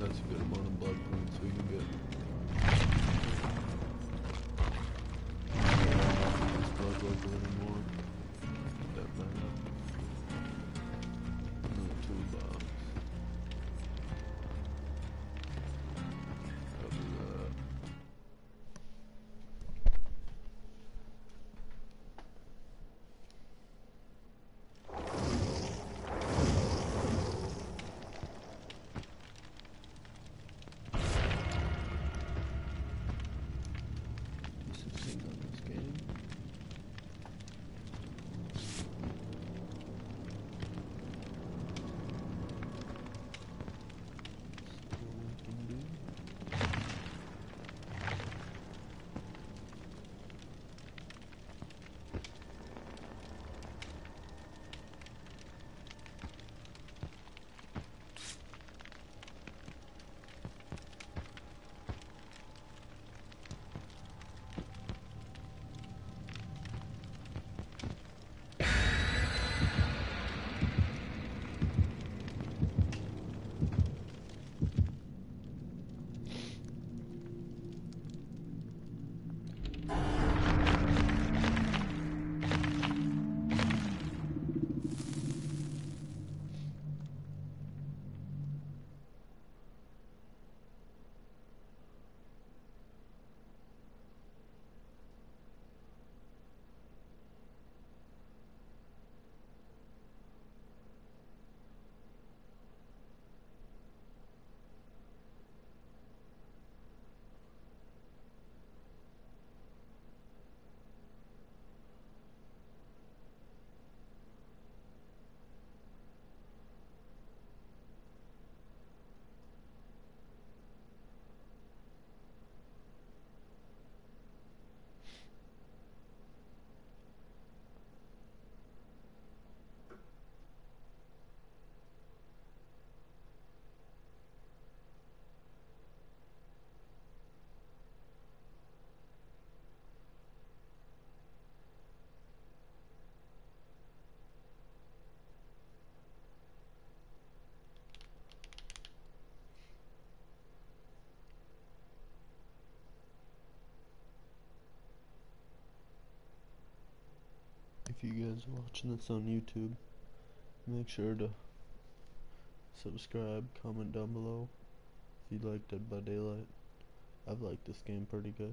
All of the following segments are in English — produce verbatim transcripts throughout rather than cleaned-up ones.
That's a good amount of blood points we can get. This blood level anymore. That matter. Another toolbox. Cover that. Thing on this game. So we can do. If you guys are watching this on YouTube, make sure to subscribe, comment down below if you like Dead by Daylight. I've liked this game pretty good.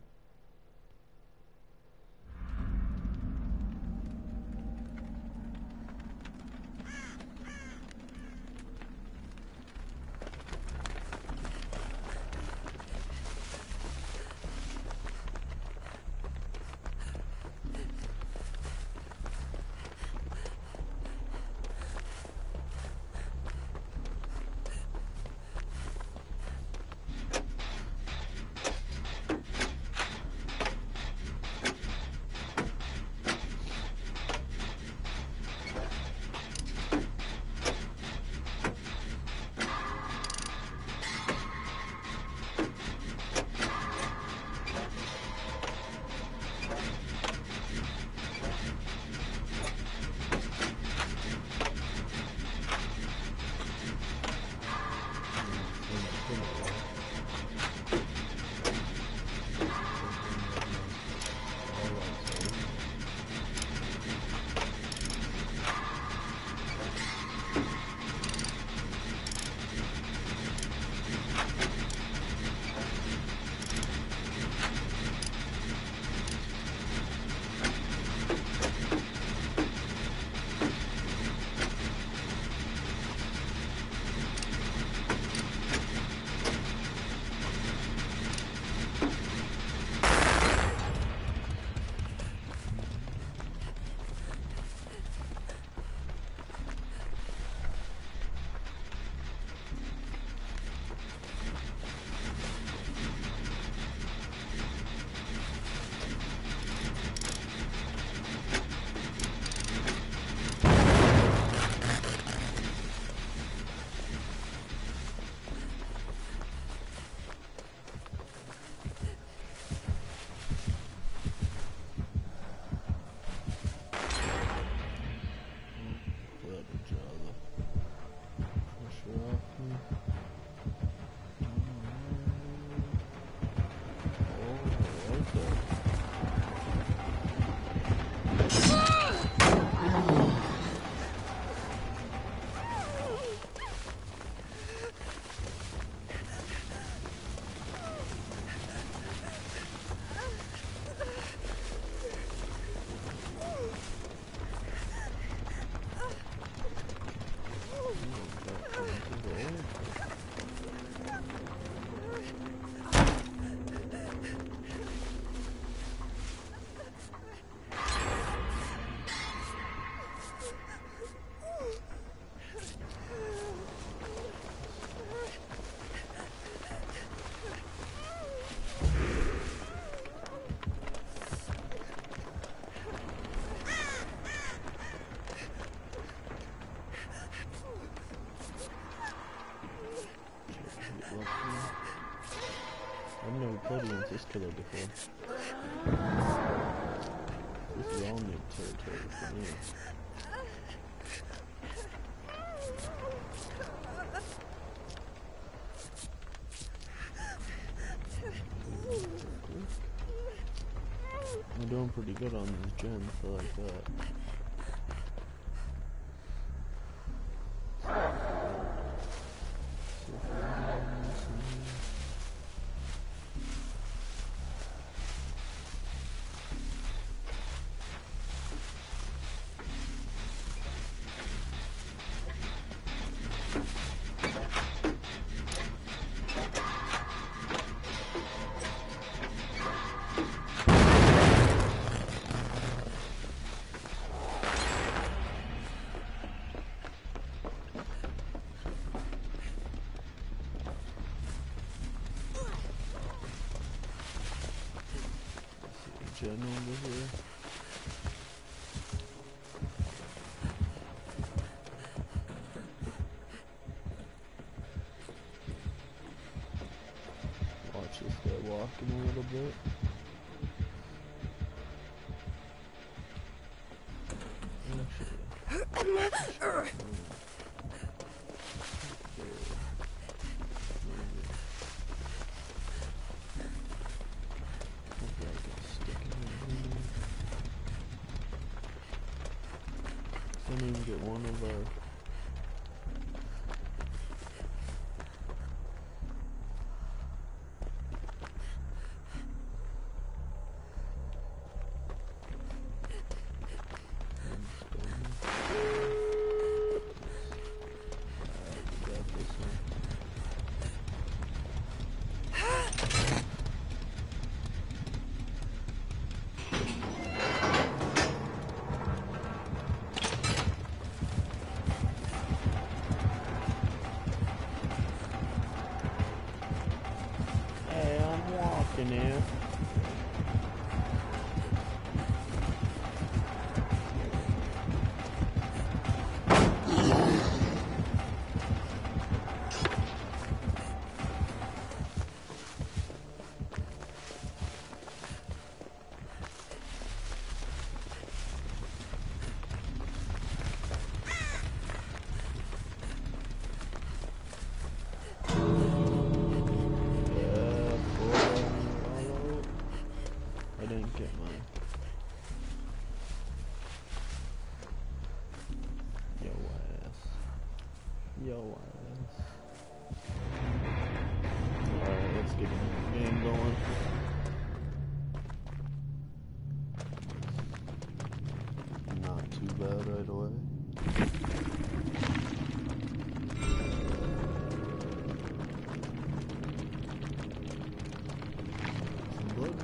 I've never played against this killer before. This is all new territory for me. I'm doing pretty good on these gens, I like that. Gen over here. Watch this guy walking a little bit. Actually, Didn't even get one of our in there. I didn't get mine. Yo ass. Yo ass. Alright, let's get the game going. Not too bad right away. Some blood.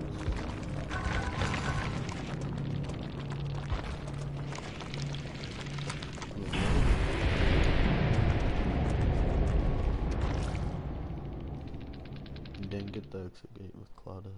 Didn't get the exit gate with Claudette.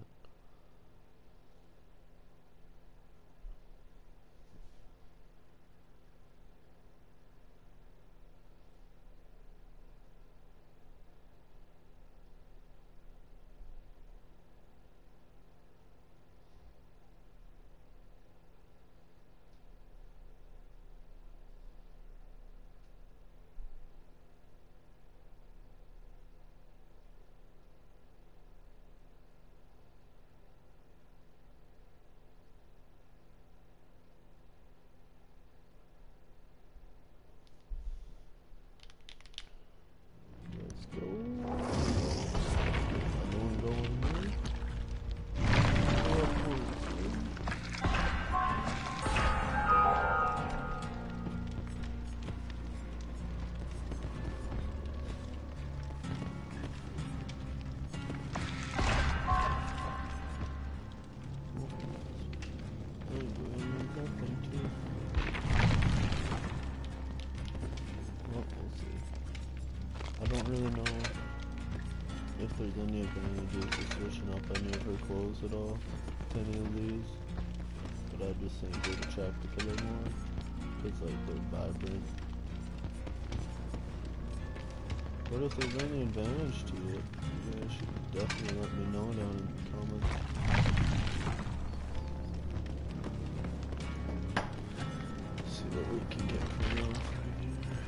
I don't really know if there's any advantages to switching up any of her clothes at all to any of these, but I just think they'd attract the killer more, because like they're vibrant. But if there's any advantage to it, maybe I should definitely let me know down in the comments. Let's see what we can get for real right here.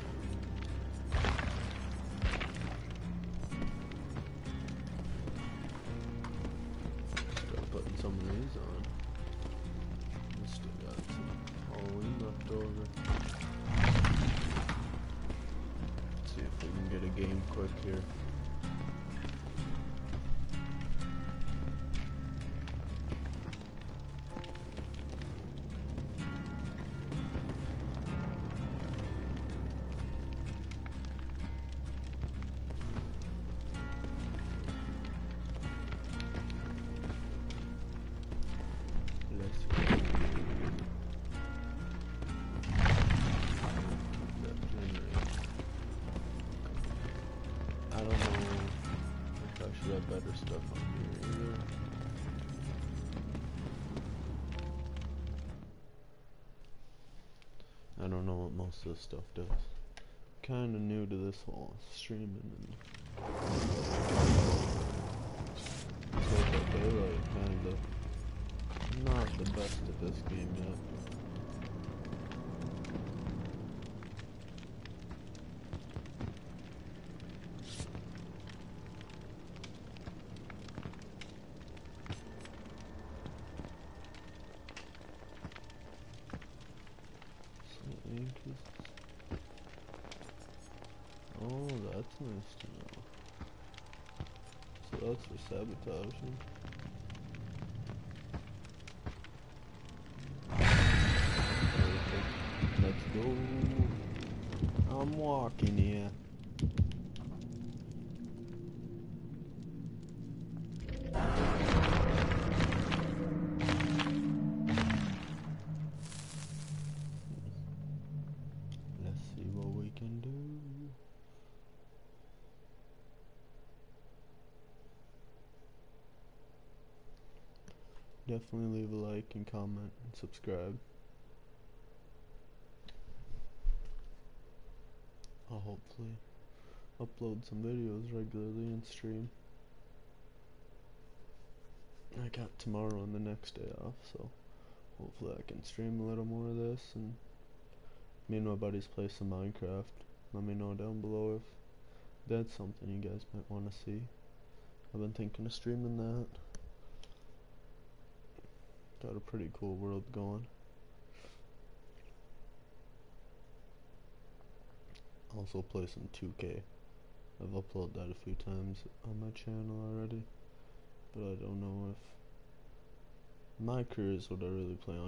Start putting some of these on. We still got some Halloween left over. Let's see if we can get a game quick here. I don't know if I should have better stuff on here either. I don't know what most of this stuff does. Kinda new to this whole streaming and Dead by Daylight, kinda. Not the best at this game yet. Oh, that's nice to know. So that's for sabotaging. Perfect. Let's go. I'm walking here. Let's see what we can do. Definitely leave a like and comment and subscribe. I'll hopefully upload some videos regularly and stream. I got tomorrow and the next day off, so hopefully I can stream a little more of this and me and my buddies play some Minecraft. Let me know down below if that's something you guys might want to see. I've been thinking of streaming that. Got a pretty cool world going. Also play some two K. I've uploaded that a few times on my channel already, but I don't know if my career is what I really play on